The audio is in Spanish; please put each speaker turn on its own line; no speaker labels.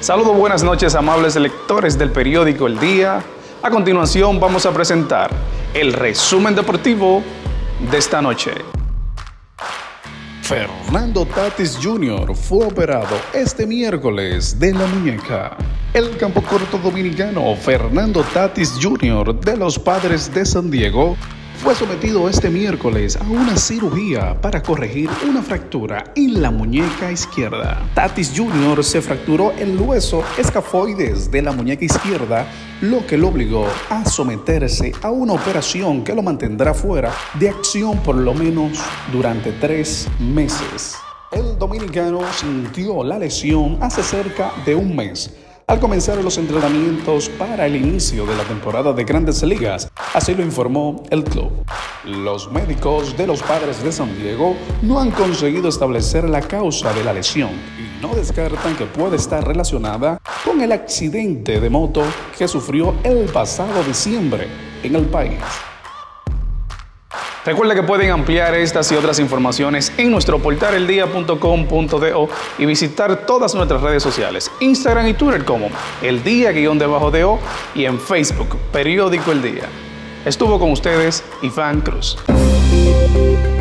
Saludos, buenas noches, amables lectores del periódico El Día. A continuación vamos a presentar el resumen deportivo de esta noche. Fernando Tatis Jr. fue operado este miércoles de la muñeca. El campo corto dominicano Fernando Tatis Jr. de los Padres de San Diego fue sometido este miércoles a una cirugía para corregir una fractura en la muñeca izquierda. Tatis Jr. se fracturó el hueso escafoides de la muñeca izquierda, lo que lo obligó a someterse a una operación que lo mantendrá fuera de acción por lo menos durante 3 meses. El dominicano sintió la lesión hace cerca de un mes, al comenzar los entrenamientos para el inicio de la temporada de Grandes Ligas, así lo informó el club. Los médicos de los Padres de San Diego no han conseguido establecer la causa de la lesión y no descartan que puede estar relacionada con el accidente de moto que sufrió el pasado diciembre en el país. Recuerda que pueden ampliar estas y otras informaciones en nuestro portal eldia.com.do y visitar todas nuestras redes sociales, Instagram y Twitter como El Día_DO y en Facebook, Periódico El Día. Estuvo con ustedes Iván Cruz.